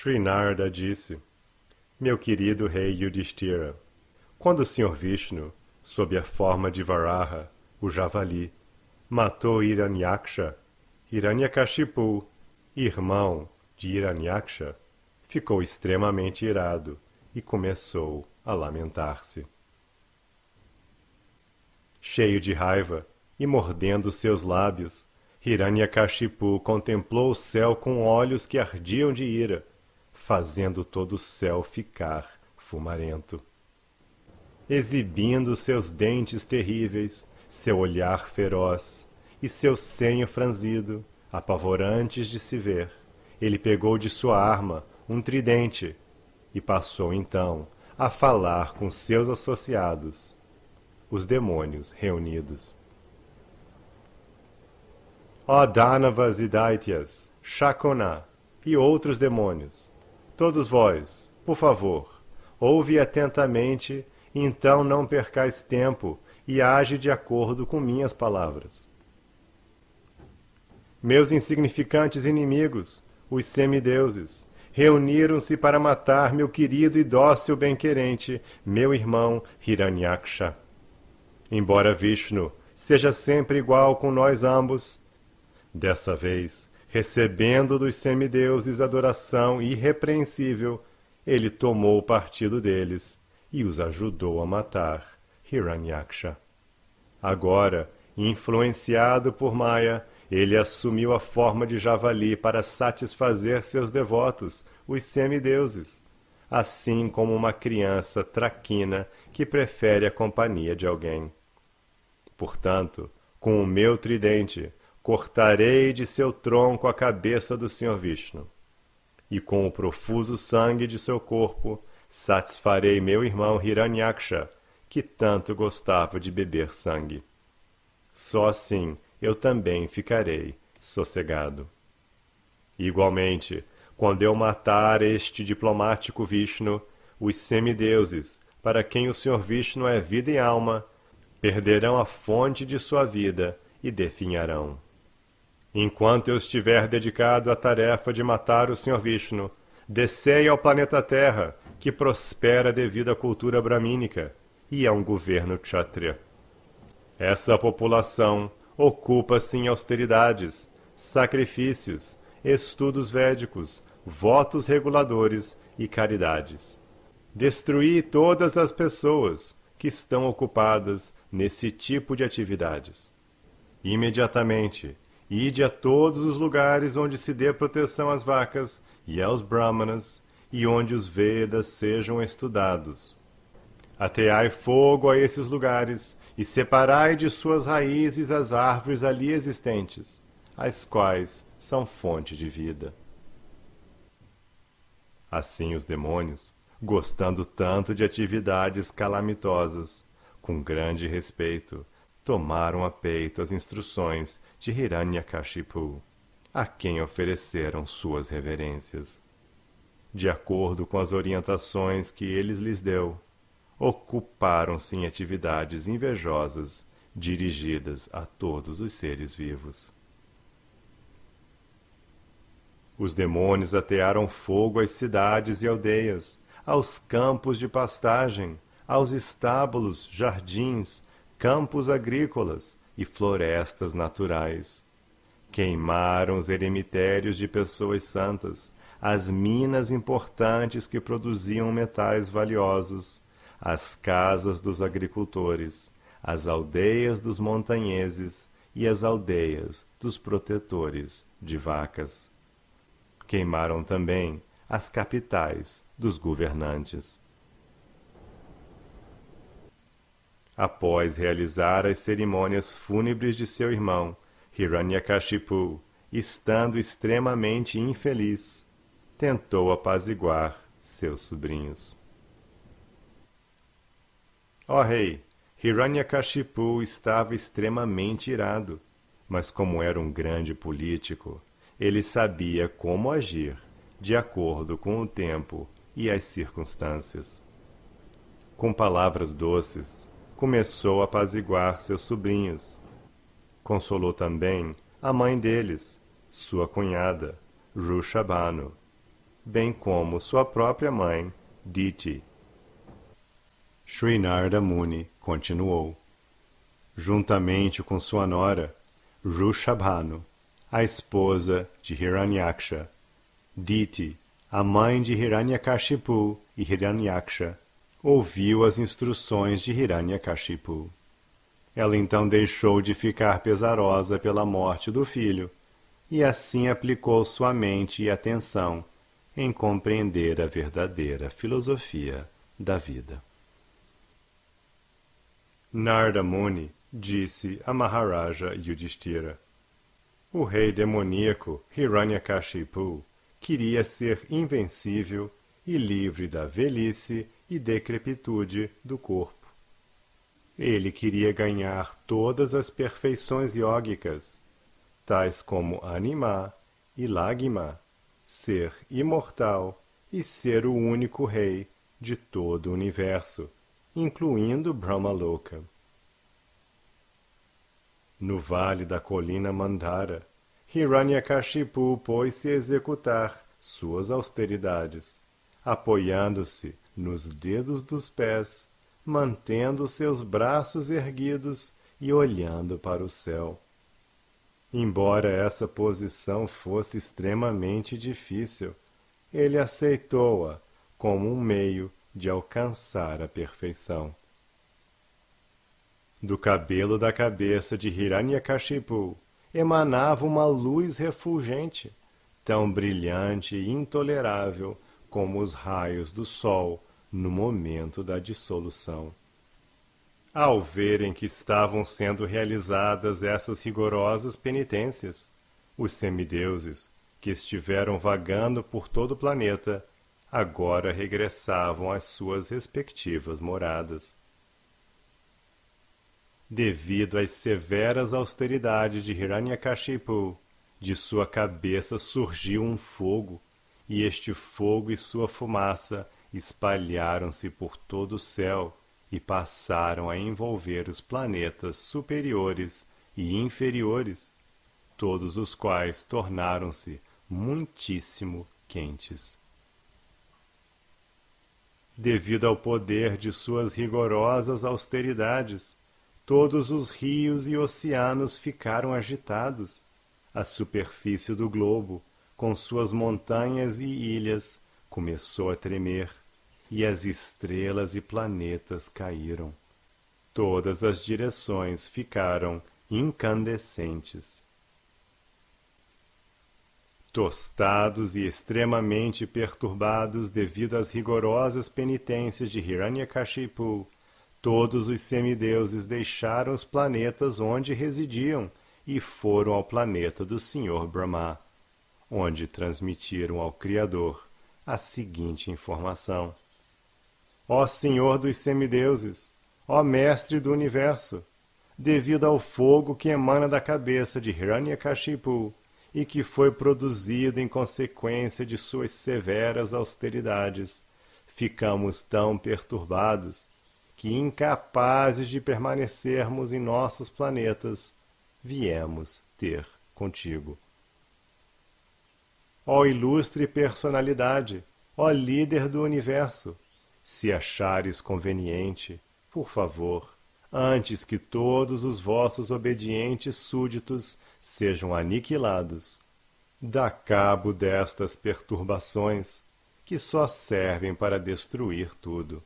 Sri Narada disse: Meu querido rei Yudhishthira, quando o Senhor Vishnu, sob a forma de Varaha, o javali, matou Hiranyaksha, Hiranyakashipu, irmão de Hiranyaksha, ficou extremamente irado e começou a lamentar-se. Cheio de raiva e mordendo seus lábios, Hiranyakashipu contemplou o céu com olhos que ardiam de ira, fazendo todo o céu ficar fumarento. Exibindo seus dentes terríveis, seu olhar feroz e seu senho franzido, apavorantes de se ver, ele pegou de sua arma um tridente e passou então a falar com seus associados, os demônios reunidos. Ó Dánavas e Daityas, Shakuna e outros demônios, todos vós, por favor, ouve atentamente e então não percais tempo e age de acordo com minhas palavras. Meus insignificantes inimigos, os semideuses, reuniram-se para matar meu querido e dócil bem-querente, meu irmão Hiranyaksha. Embora Vishnu seja sempre igual com nós ambos, dessa vez, recebendo dos semideuses adoração irrepreensível, ele tomou o partido deles e os ajudou a matar Hiranyaksha. Agora, influenciado por Maya, ele assumiu a forma de javali para satisfazer seus devotos, os semideuses, assim como uma criança traquina que prefere a companhia de alguém. Portanto, com o meu tridente, cortarei de seu tronco a cabeça do Senhor Vishnu, e com o profuso sangue de seu corpo, satisfarei meu irmão Hiranyaksha, que tanto gostava de beber sangue. Só assim eu também ficarei sossegado. Igualmente, quando eu matar este diplomático Vishnu, os semideuses, para quem o Senhor Vishnu é vida e alma, perderão a fonte de sua vida e definharão. Enquanto eu estiver dedicado à tarefa de matar o Senhor Vishnu, descei ao planeta Terra, que prospera devido à cultura bramínica e a um governo kshatriya. Essa população ocupa-se em austeridades, sacrifícios, estudos védicos, votos reguladores e caridades. Destruí todas as pessoas que estão ocupadas nesse tipo de atividades. Imediatamente, ide a todos os lugares onde se dê proteção às vacas e aos brahmanas, e onde os Vedas sejam estudados. Ateai fogo a esses lugares, e separai de suas raízes as árvores ali existentes, as quais são fonte de vida. Assim os demônios, gostando tanto de atividades calamitosas, com grande respeito, tomaram a peito as instruções de Hiranyakashipu, a quem ofereceram suas reverências. De acordo com as orientações que ele lhes deu, ocuparam-se em atividades invejosas dirigidas a todos os seres vivos. Os demônios atearam fogo às cidades e aldeias, aos campos de pastagem, aos estábulos, jardins, campos agrícolas e florestas naturais. Queimaram os eremitérios de pessoas santas, as minas importantes que produziam metais valiosos, as casas dos agricultores, as aldeias dos montanheses e as aldeias dos protetores de vacas. Queimaram também as capitais dos governantes. Após realizar as cerimônias fúnebres de seu irmão, Hiranyakashipu, estando extremamente infeliz, tentou apaziguar seus sobrinhos. Ó rei, Hiranyakashipu estava extremamente irado, mas como era um grande político, ele sabia como agir de acordo com o tempo e as circunstâncias. Com palavras doces, começou a apaziguar seus sobrinhos. Consolou também a mãe deles, sua cunhada, Rushabhanu. bem como sua própria mãe, Diti. Sri Narada Muni continuou. Juntamente com sua nora, Rushabhanu, a esposa de Hiranyaksha, Diti, a mãe de Hiranyakashipu e Hiranyaksha, ouviu as instruções de Hiranyakashipu. Ela então deixou de ficar pesarosa pela morte do filho, e assim aplicou sua mente e atenção em compreender a verdadeira filosofia da vida. Narada Muni disse a Maharaja Yudhishthira: o rei demoníaco Hiranyakashipu queria ser invencível e livre da velhice e decrepitude do corpo. Ele queria ganhar todas as perfeições yógicas, tais como Anima e Lagima, ser imortal e ser o único rei de todo o universo, incluindo Brahmaloka. No vale da colina Mandara, Hiranyakashipu pôs-se a executar suas austeridades, apoiando-se nos dedos dos pés, mantendo seus braços erguidos e olhando para o céu. Embora essa posição fosse extremamente difícil, ele aceitou-a como um meio de alcançar a perfeição. Do cabelo da cabeça de Hiranyakashipu emanava uma luz refulgente, tão brilhante e intolerável como os raios do sol no momento da dissolução. Ao verem que estavam sendo realizadas essas rigorosas penitências, os semideuses, que estiveram vagando por todo o planeta, agora regressavam às suas respectivas moradas. Devido às severas austeridades de Hiranyakashipu, de sua cabeça surgiu um fogo, e este fogo e sua fumaça espalharam-se por todo o céu e passaram a envolver os planetas superiores e inferiores, todos os quais tornaram-se muitíssimo quentes. Devido ao poder de suas rigorosas austeridades, todos os rios e oceanos ficaram agitados. A superfície do globo, com suas montanhas e ilhas, começou a tremer, e as estrelas e planetas caíram. Todas as direções ficaram incandescentes. Tostados e extremamente perturbados devido às rigorosas penitências de Hiranyakashipu, todos os semideuses deixaram os planetas onde residiam e foram ao planeta do Senhor Brahma, onde transmitiram ao Criador a seguinte informação: ó Senhor dos semideuses, ó Mestre do Universo, devido ao fogo que emana da cabeça de Hiranyakashipu e que foi produzido em consequência de suas severas austeridades, ficamos tão perturbados que, incapazes de permanecermos em nossos planetas, viemos ter contigo. Ó ilustre personalidade, ó líder do universo, se achares conveniente, por favor, antes que todos os vossos obedientes súditos sejam aniquilados, dá cabo destas perturbações, que só servem para destruir tudo.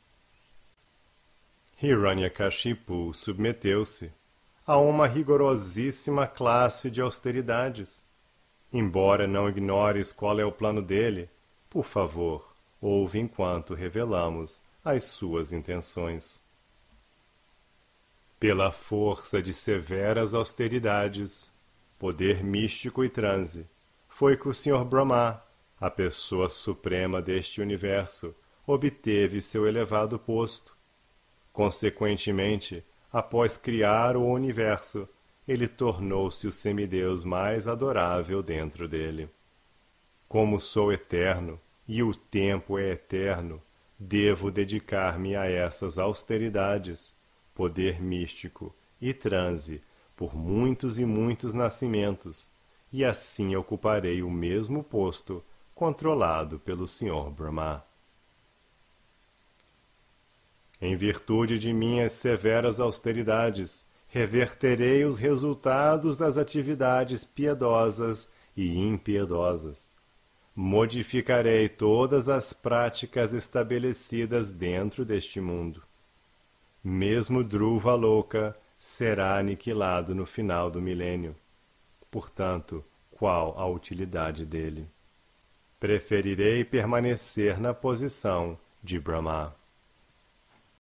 Hiranyakashipu submeteu-se a uma rigorosíssima classe de austeridades. Embora não ignores qual é o plano dele, por favor, ouve enquanto revelamos as suas intenções. Pela força de severas austeridades, poder místico e transe, foi que o Sr. Brahma, a pessoa suprema deste universo, obteve seu elevado posto. Consequentemente, após criar o universo, ele tornou-se o semideus mais adorável dentro dele. Como sou eterno, e o tempo é eterno, devo dedicar-me a essas austeridades, poder místico e transe por muitos e muitos nascimentos, e assim ocuparei o mesmo posto controlado pelo Sr. Brahma. Em virtude de minhas severas austeridades, reverterei os resultados das atividades piedosas e impiedosas. Modificarei todas as práticas estabelecidas dentro deste mundo. Mesmo Dhruva Loka será aniquilado no final do milênio. Portanto, qual a utilidade dele? Preferirei permanecer na posição de Brahma.